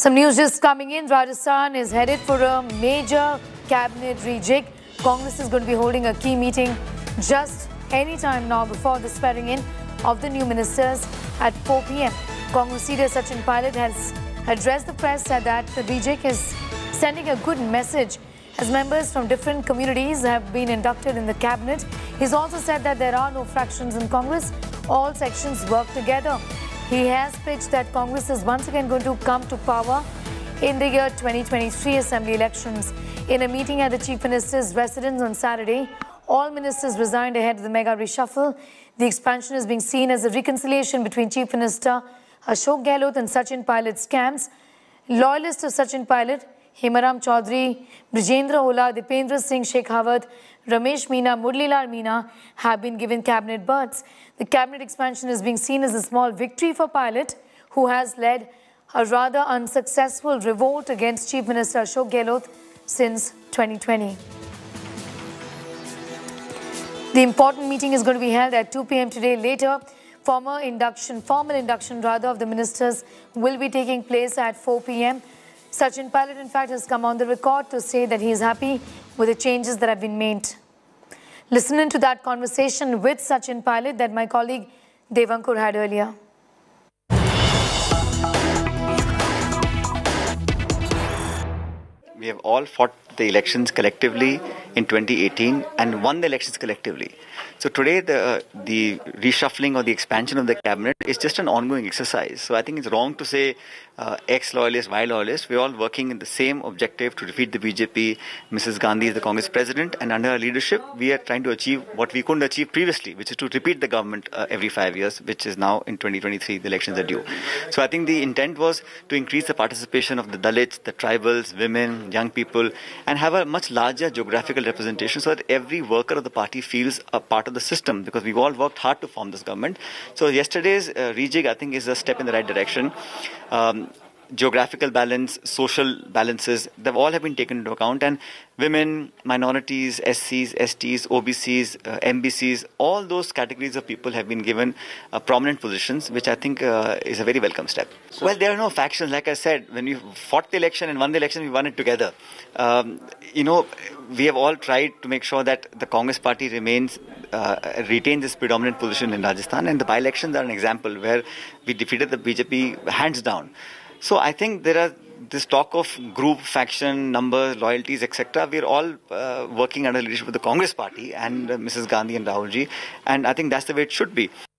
Some news just coming in. Rajasthan is headed for a major cabinet rejig. Congress is going to be holding a key meeting just any time now before the swearing in of the new ministers at 4 p.m. Congress leader Sachin Pilot has addressed the press, said that the rejig is sending a good message as members from different communities have been inducted in the cabinet. He's also said that there are no fractions in Congress. All sections work together. He has pitched that Congress is once again going to come to power in the year 2023 assembly elections. In a meeting at the Chief Minister's residence on Saturday, all ministers resigned ahead of the mega reshuffle. The expansion is being seen as a reconciliation between Chief Minister Ashok Gehlot and Sachin Pilot's camps. Loyalists of Sachin Pilot, Hemaram Chaudhary, Brijendra Ola, Dipendra Singh Shekhawat, Ramesh Meena, Murlilal Meena have been given cabinet berths. The cabinet expansion is being seen as a small victory for Pilot, who has led a rather unsuccessful revolt against Chief Minister Ashok Gehlot since 2020. The important meeting is going to be held at 2 p.m. today. Later, formal induction of the ministers will be taking place at 4 p.m. Sachin Pilot, in fact, has come on the record to say that he is happy with the changes that have been made. Listen into that conversation with Sachin Pilot that my colleague Devankur had earlier. We have all fought the elections collectively in 2018 and won the elections collectively. So today the reshuffling or the expansion of the cabinet is just an ongoing exercise. So I think it's wrong to say ex-loyalist, Y-loyalist. We're all working in the same objective to defeat the BJP. Mrs. Gandhi is the Congress president, and under her leadership we are trying to achieve what we couldn't achieve previously, which is to repeat the government every 5 years, which is now in 2023, the elections are due. So I think the intent was to increase the participation of the Dalits, the tribals, women, young people, and have a much larger geographical representation so that every worker of the party feels a part of the system, because we've all worked hard to form this government. So yesterday's rejig, I think, is a step in the right direction. Geographical balance, social balances, they all have been taken into account, and women, minorities, SCs, STs, OBCs, MBCs, all those categories of people have been given prominent positions, which I think is a very welcome step. Well, there are no factions. Like I said, when we fought the election and won the election, we won it together. We have all tried to make sure that the Congress party retains this predominant position in Rajasthan, and the by-elections are an example where we defeated the BJP hands down. So I think there are this talk of group, faction, numbers, loyalties, etc. We're all working under the leadership of the Congress party and Mrs. Gandhi and Rahul ji, and I think that's the way it should be.